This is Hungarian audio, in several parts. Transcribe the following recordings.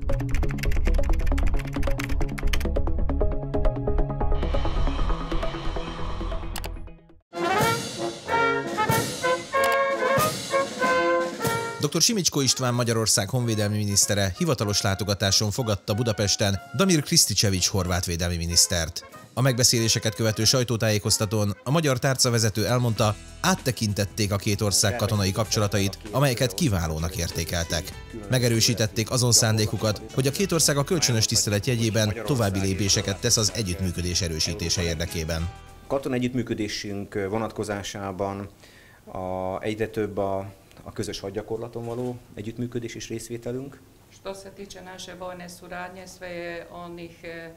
Dr. Simicsko István Magyarország honvédelmi minisztere hivatalos látogatáson fogadta Budapesten Damir Krstičević horvát védelmi minisztert. A megbeszéléseket követő sajtótájékoztatón a magyar tárcavezető elmondta, áttekintették a két ország katonai kapcsolatait, amelyeket kiválónak értékeltek. Megerősítették azon szándékukat, hogy a két ország a kölcsönös tisztelet jegyében további lépéseket tesz az együttműködés erősítése érdekében. Katonai együttműködésünk vonatkozásában egyre több a közös hadgyakorlaton való együttműködés és részvételünk. Što se tiče naše vojne suradnje, sve je onih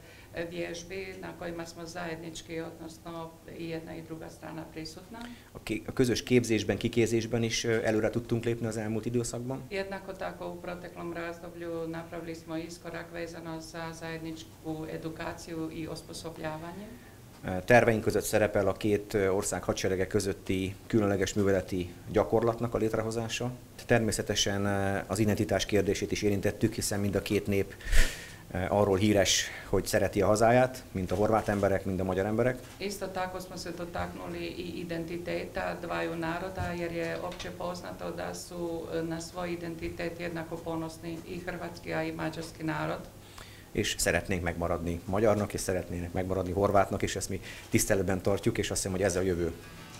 vježbi na kojima smo zajednički, odnosno i jedna i druga strana prisutna. A közös képzésben, kiképzésben is előre tudtunk lépni az elmúlt időszakban. Jednako tako u proteklom razdoblju napravili smo iskorak vezano za zajedničku edukaciju i osposobljavanje. Terveink között szerepel a két ország hadserege közötti különleges műveleti gyakorlatnak a létrehozása. Természetesen az identitás kérdését is érintettük, hiszen mind a két nép arról híres, hogy szereti a hazáját, mint a horvát emberek, mind a magyar emberek. Isto tako smo se dotaknuli i identiteta dvaju naroda, jer je opće poznato da su na svoj identitet jednako ponosni i hrvatski, a i mađarski narod. És szeretnénk megmaradni magyarnak, és szeretnének megmaradni horvátnak, és ezt mi tiszteletben tartjuk, és azt hiszem, hogy ez a jövő.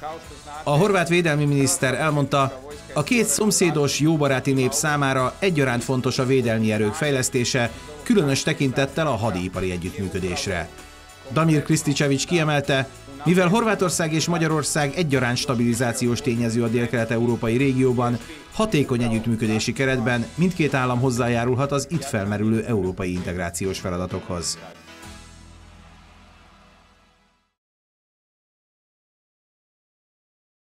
A horvát védelmi miniszter elmondta, a két szomszédos, jóbaráti nép számára egyaránt fontos a védelmi erők fejlesztése, különös tekintettel a hadipari együttműködésre. Damir Krstičević kiemelte, mivel Horvátország és Magyarország egyaránt stabilizációs tényező a délkelet-európai régióban, hatékony együttműködési keretben mindkét állam hozzájárulhat az itt felmerülő európai integrációs feladatokhoz.